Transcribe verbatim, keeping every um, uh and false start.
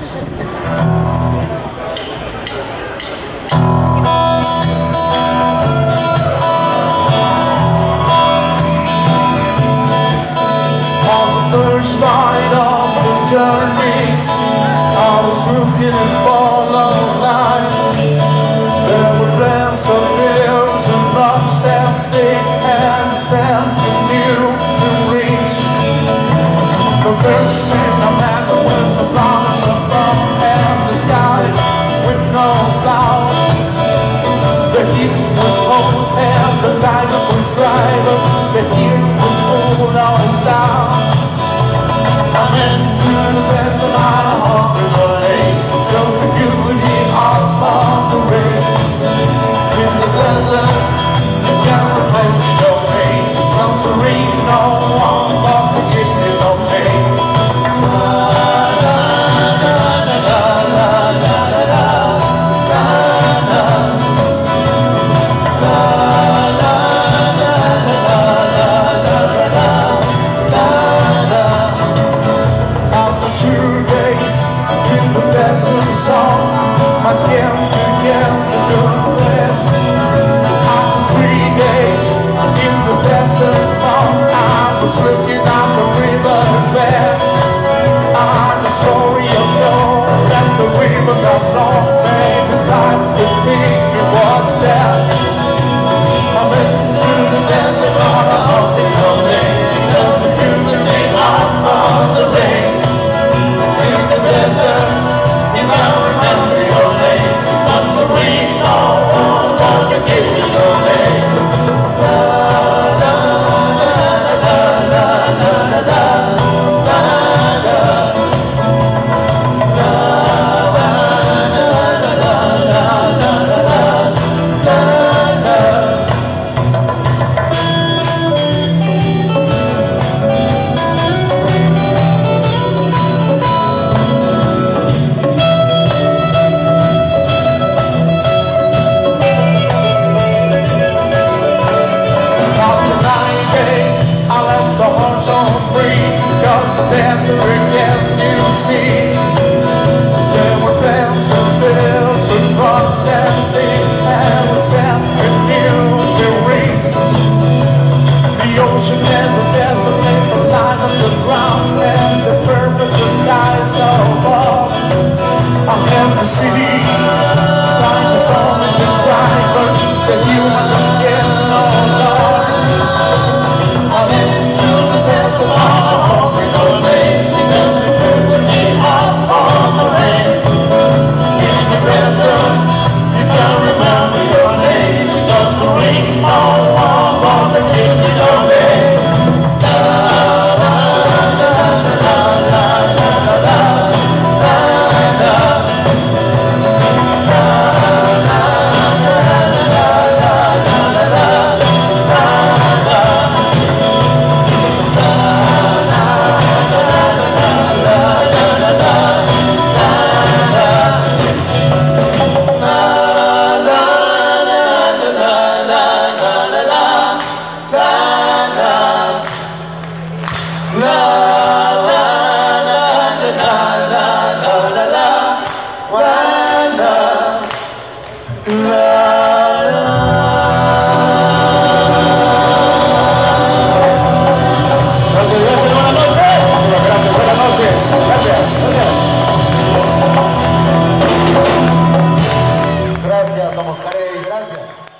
First night of the journey, I was looking for long life. There were plans of hills and rocks empty and something new to reach. The first thing I met was a promise of love and the sky with no clouds. The heat was cold and the light was bright, but the heat was cold all sound. I'm into the best of my heart today, so the beauty of the rain. In the desert, you can't reflect your pain. Comes the rain, no one but the forgiveness of pain. La la la la la la la la la la la la my skin to get the goodness. After three days in the desert, I was looking at the river's bed. I had the story of love and the river of love made the sight to me it was there. I went to the desert on a holy day, and the beauty of the rain. In the desert, if I remember your name, that's the rain, no one won't you give me your name. La la la la la la la la la la la there's a regret you see. There were bells and bells and rocks and things, and the sound new the rings. The ocean and the desert and the light of the ground and the perfect the sky so far. I am the city, life is only the bright, but the human don't get no love. I'm into the desert on a horse. Gracias, somos Carey, gracias.